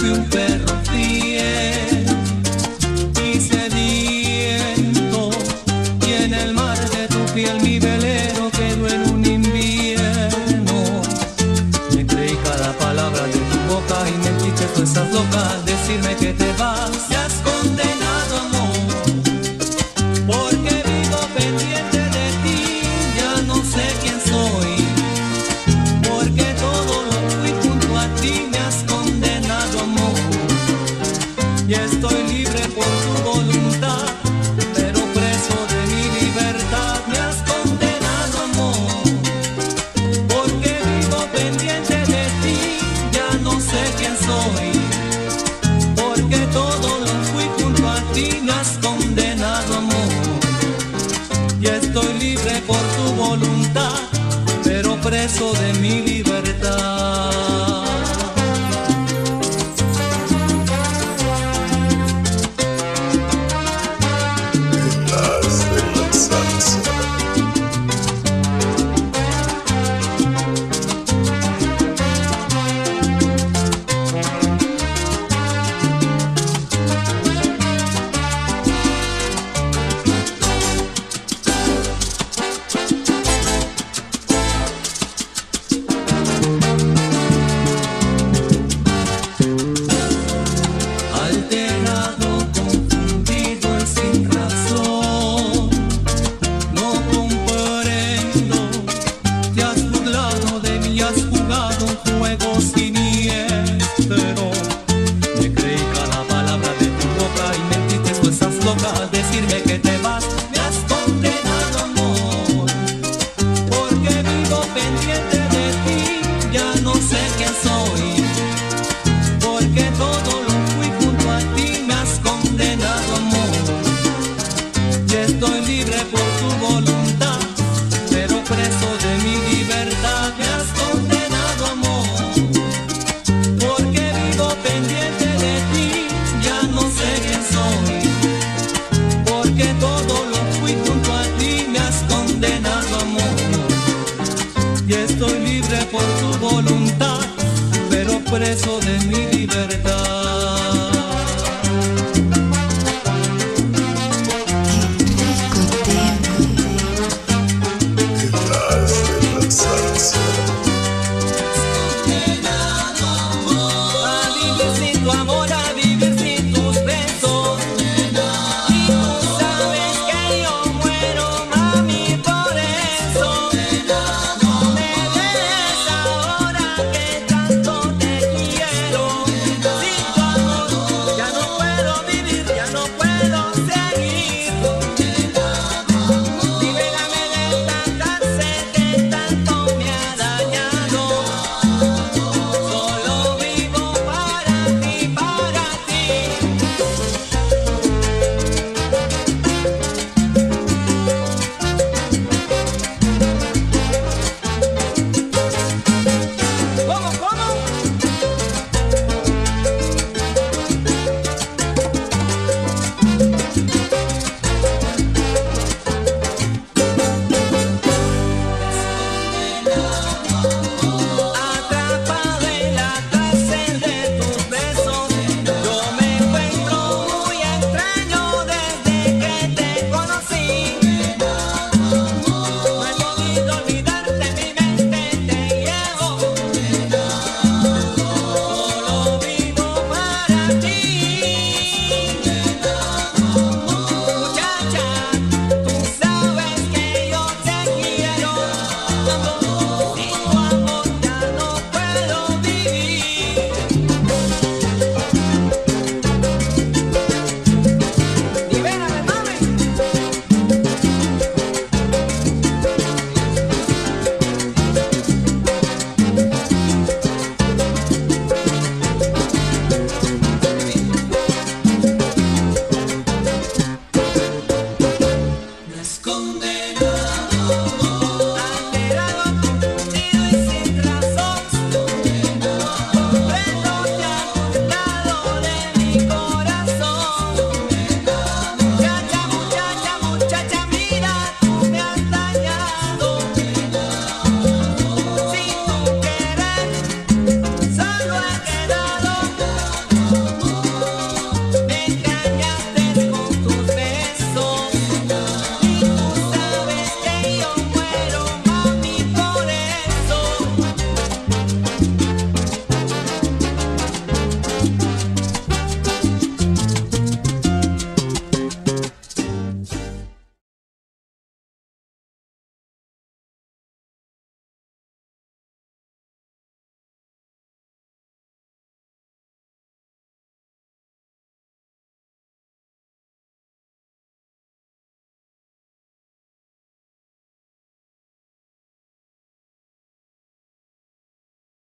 fui un perro fiel y sediento, y en el mar de tu piel mi velero quedó en un invierno. Me creí cada palabra de tu boca y mentiste tú estás loca al decirme que te vas. Me has condenado, amor, porque vivo pendiente de ti. Ya no sé quién soy, porque todo lo fui junto a ti. Me has condenado, amor, y estoy libre por tu voluntad, pero preso de mi libertad. Me has condenado, amor, porque vivo pendiente de ti. Ya no sé quién soy, porque todo lo fui junto a ti. Me has condenado, amor, y estoy libre por tu voluntad, pero preso de mi libertad. Alterado, confundido y sin razón, no comprendo. Te has burlado de mí, has jugado un juego siniestro. Me creí cada palabra de tu boca y mentiste tú estás loca al decirme que te vas. Me has condenado, amor, porque vivo pendiente de ti. Ya no sé quién soy, porque todo lo fui junto a ti. Me has condenado, amor, y estoy libre por tu voluntad, pero preso de mi libertad. Me has condenado, amor, porque vivo pendiente de ti. Ya no sé quién soy, porque todo lo fui junto a ti. Me has condenado, amor, y estoy libre por tu voluntad, pero preso de mi libertad.